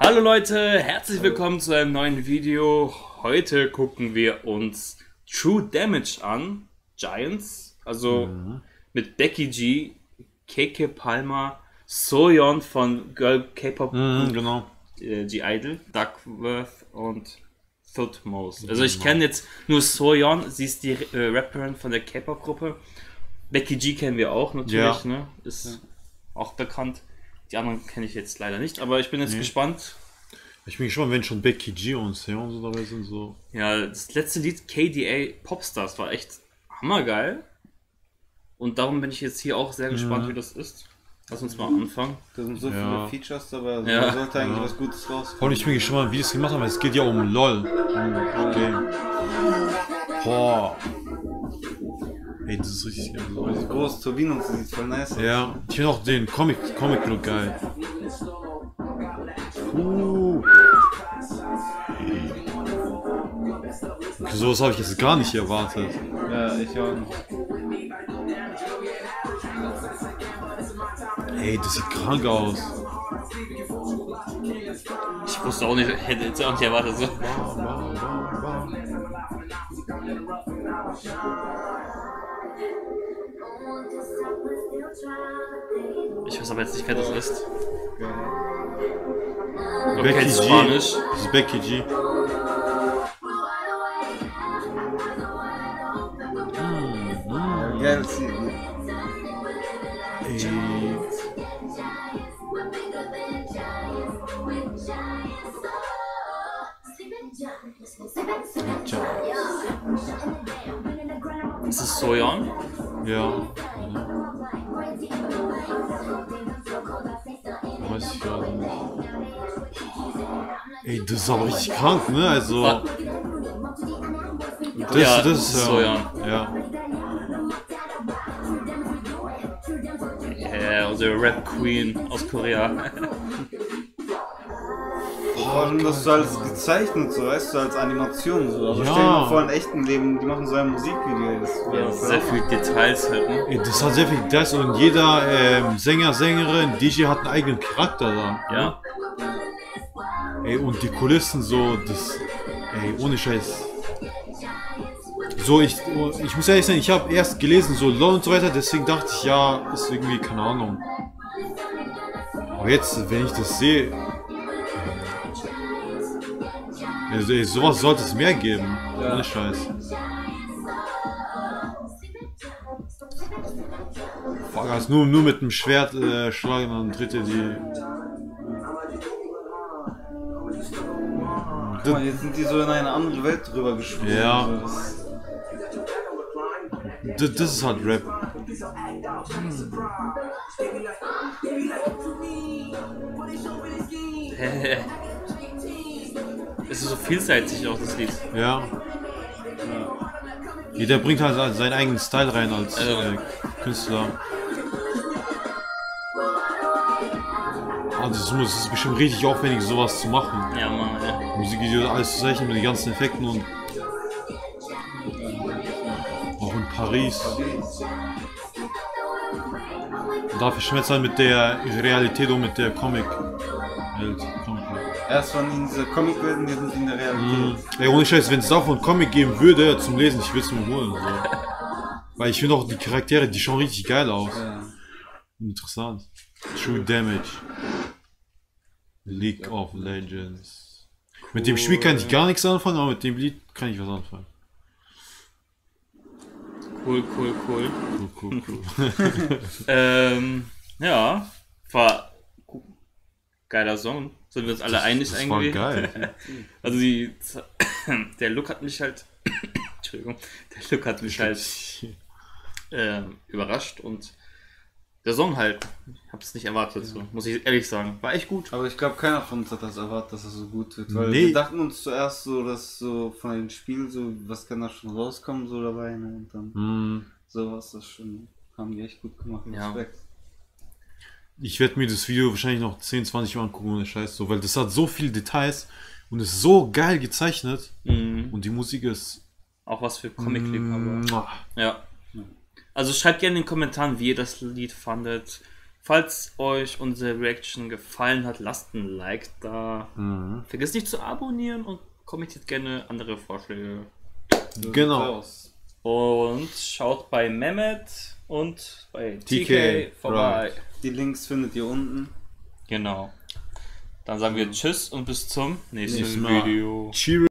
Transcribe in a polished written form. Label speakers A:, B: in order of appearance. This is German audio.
A: Hallo Leute, herzlich willkommen zu einem neuen Video. Heute gucken wir uns True Damage an, Giants, also mit Becky G, Keke Palmer, Soyeon von Girl K-Pop,
B: genau.
A: G-Idol, Duckworth und Thutmose. Also ich kenne jetzt nur Soyeon, sie ist die Rapperin von der K-Pop-Gruppe. Becky G kennen wir auch natürlich, ne? Ist auch bekannt. Die anderen kenne ich jetzt leider nicht, aber ich bin jetzt gespannt.
B: Ich bin gespannt, wenn schon Becky G und Seon so dabei sind. So.
A: Ja, das letzte Lied KDA Popstars war echt hammergeil. Und darum bin ich jetzt hier auch sehr gespannt, wie das ist. Lass uns mal anfangen.
C: Da sind so viele Features dabei, also
A: Ja.
C: da sollte eigentlich was Gutes rauskommen.
B: Und ich bin gespannt, wie die es gemacht haben. Es geht ja um LOL. Okay. Boah. Ey, das ist richtig geil.
C: Also groß Turbinen und so sieht voll nice aus.
B: Ja, ich finde auch den Comic-Look geil. Okay, sowas habe ich jetzt gar nicht erwartet.
C: Ja, ich auch nicht.
B: Ey, das sieht krank aus.
A: Ich wusste auch nicht, hätte jetzt auch nicht erwartet. So. Ich weiß aber jetzt nicht, wer das ist. Okay,
B: Becky G.
A: Spanisch.
B: Das ist Becky G.
C: Geil, sieht.
B: Ey.
A: Ist es Soyeon?
B: Ja. Weiß ich gerade nicht. Ey, das ist aber richtig krank, ne? Also. Das ist
A: Soyeon.
B: Ja.
A: Unsere Rap Queen aus Korea.
C: Vor allem, das so als gezeichnet, so weißt du, als Animation so. Aber
B: Ja.
C: stell dir mal vor, in echtem Leben, die machen so ein Musikvideo. Das
A: Ja, sehr viel Details halt, ne?
B: Ey, das hat sehr viel Details und jeder Sänger, Sängerin, DJ hat einen eigenen Charakter da.
A: Ja.
B: Ey, und die Kulissen so, das. Ey, ohne Scheiß. So, ich muss ehrlich sein, ich habe erst gelesen, so LOL und so weiter, deswegen dachte ich, ja, ist irgendwie, keine Ahnung. Aber jetzt, wenn ich das sehe. Also, ey, sowas sollte es mehr geben.
C: Ja.
B: Ohne Scheiß. Fuck, also nur mit dem Schwert schlagen, dann tritt er die.
C: Guck mal, jetzt sind die so in eine andere Welt drüber gesprungen.
B: Ja.
C: So,
B: Das ist halt Rap.
A: Es ist so vielseitig auch, das Lied.
B: Ja. Jeder bringt halt seinen eigenen Style rein als Künstler. Also es ist bestimmt richtig aufwendig, sowas zu machen.
A: Ja, Mann, ja.
B: Musikvideo, alles zu zeichnen mit den ganzen Effekten und auch in Paris. Und dafür schmerzt halt mit der Realität und mit der Comic-Welt.
C: erst waren in dieser Comicwelt, jetzt sind sie in der Realität.
B: Ey, ohne Scheiß, wenn es davon Comic geben würde zum Lesen, ich würde es mir holen. So. Weil ich finde auch die Charaktere, die schauen richtig geil aus.
C: Ja.
B: Interessant. True Damage. League of Legends. Mit dem Spiel kann ich gar nichts anfangen, aber mit dem Lied kann ich was anfangen.
A: Cool.
B: Cool.
A: Ja, war geiler Song. Sind wir uns alle einig
B: Das war
A: eigentlich?
B: geil.
A: Also der Look hat mich halt, Entschuldigung, der Look hat mich halt überrascht und der Song halt, ich hab's nicht erwartet, so, muss ich ehrlich sagen, war echt gut.
C: Aber ich glaube, keiner von uns hat das erwartet, dass es so gut wird. Weil
B: Nee.
C: wir dachten uns zuerst so, dass so von den Spielen so, was kann da schon rauskommen, so dabei, ne? Und dann sowas, das schon, haben die echt gut gemacht.
A: Ja.
C: Respekt.
B: Ich werde mir das Video wahrscheinlich noch 10, 20 Mal angucken ohne Scheiß so, weil das hat so viele Details und ist so geil gezeichnet und die Musik ist
A: Auch was für Comic-Liebhaber.
B: Mua.
A: Ja. Also schreibt gerne in den Kommentaren, wie ihr das Lied fandet. Falls euch unsere Reaction gefallen hat, lasst ein Like da. Vergesst nicht zu abonnieren und kommentiert gerne andere Vorschläge.
B: Genau.
A: Und schaut bei Mehmet und bei TK vorbei.
C: Right. Die Links findet ihr unten.
A: Genau. Dann sagen wir Tschüss und bis zum nächsten
B: Mal.
A: Video.
B: Cheers.